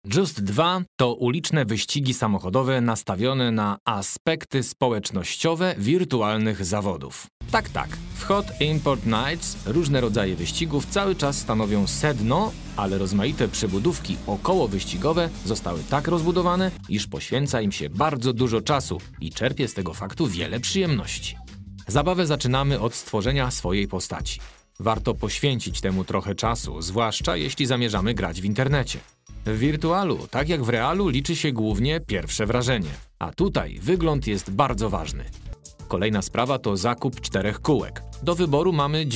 Just 2 to uliczne wyścigi samochodowe nastawione na aspekty społecznościowe wirtualnych zawodów. Tak, w Hot Import Nights różne rodzaje wyścigów cały czas stanowią sedno, ale rozmaite przybudówki okołowyścigowe zostały tak rozbudowane, iż poświęca im się bardzo dużo czasu i czerpie z tego faktu wiele przyjemności. Zabawę zaczynamy od stworzenia swojej postaci. Warto poświęcić temu trochę czasu, zwłaszcza jeśli zamierzamy grać w internecie. W wirtualu, tak jak w realu, liczy się głównie pierwsze wrażenie, a tutaj wygląd jest bardzo ważny. Kolejna sprawa to zakup 4 kółek. Do wyboru mamy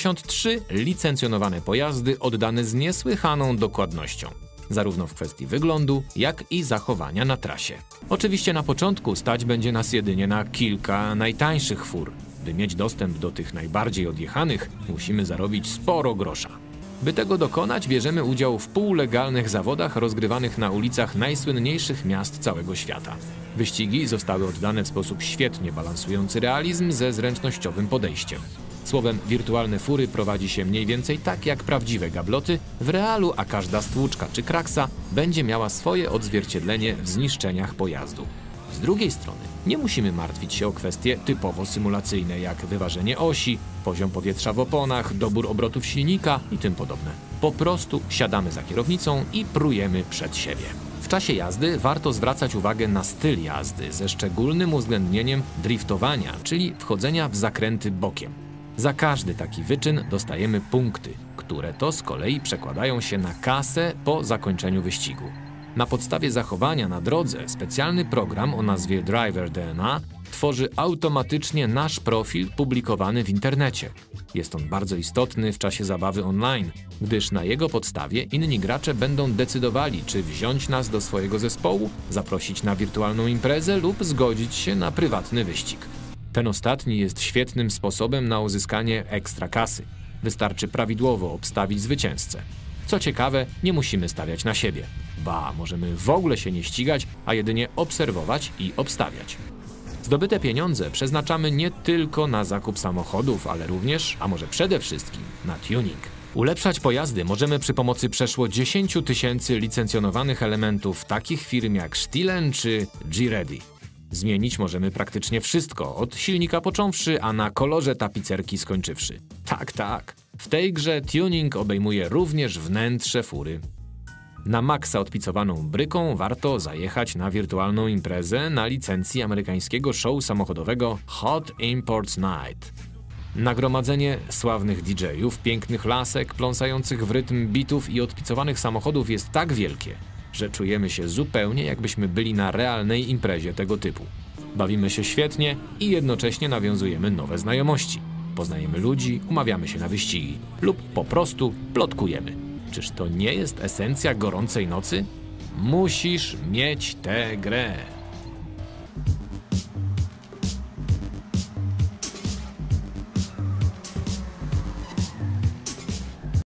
93 licencjonowane pojazdy oddane z niesłychaną dokładnością, zarówno w kwestii wyglądu, jak i zachowania na trasie. Oczywiście na początku stać będzie nas jedynie na kilka najtańszych fur. By mieć dostęp do tych najbardziej odjechanych, musimy zarobić sporo grosza. By tego dokonać, bierzemy udział w półlegalnych zawodach rozgrywanych na ulicach najsłynniejszych miast całego świata. Wyścigi zostały oddane w sposób świetnie balansujący realizm ze zręcznościowym podejściem. Słowem, wirtualne fury prowadzi się mniej więcej tak jak prawdziwe gabloty w realu, a każda stłuczka czy kraksa będzie miała swoje odzwierciedlenie w zniszczeniach pojazdu. Z drugiej strony nie musimy martwić się o kwestie typowo symulacyjne jak wyważenie osi, poziom powietrza w oponach, dobór obrotów silnika i tym podobne. Po prostu siadamy za kierownicą i prujemy przed siebie. W czasie jazdy warto zwracać uwagę na styl jazdy ze szczególnym uwzględnieniem driftowania, czyli wchodzenia w zakręty bokiem. Za każdy taki wyczyn dostajemy punkty, które to z kolei przekładają się na kasę po zakończeniu wyścigu. Na podstawie zachowania na drodze specjalny program o nazwie Driver DNA tworzy automatycznie nasz profil publikowany w internecie. Jest on bardzo istotny w czasie zabawy online, gdyż na jego podstawie inni gracze będą decydowali, czy wziąć nas do swojego zespołu, zaprosić na wirtualną imprezę lub zgodzić się na prywatny wyścig. Ten ostatni jest świetnym sposobem na uzyskanie ekstra kasy. Wystarczy prawidłowo obstawić zwycięzcę. Co ciekawe, nie musimy stawiać na siebie. Ba, możemy w ogóle się nie ścigać, a jedynie obserwować i obstawiać. Zdobyte pieniądze przeznaczamy nie tylko na zakup samochodów, ale również, a może przede wszystkim, na tuning. Ulepszać pojazdy możemy przy pomocy przeszło 10 000 licencjonowanych elementów takich firm jak Stilen czy G-Ready. Zmienić możemy praktycznie wszystko, od silnika począwszy, a na kolorze tapicerki skończywszy. Tak. W tej grze tuning obejmuje również wnętrze fury. Na maksa odpicowaną bryką warto zajechać na wirtualną imprezę na licencji amerykańskiego show samochodowego Hot Imports Night. Nagromadzenie sławnych DJ-ów, pięknych lasek, pląsających w rytm bitów i odpicowanych samochodów jest tak wielkie, że czujemy się zupełnie jakbyśmy byli na realnej imprezie tego typu. Bawimy się świetnie i jednocześnie nawiązujemy nowe znajomości. Poznajemy ludzi, umawiamy się na wyścigi lub po prostu plotkujemy. Czyż to nie jest esencja gorącej nocy? Musisz mieć tę grę.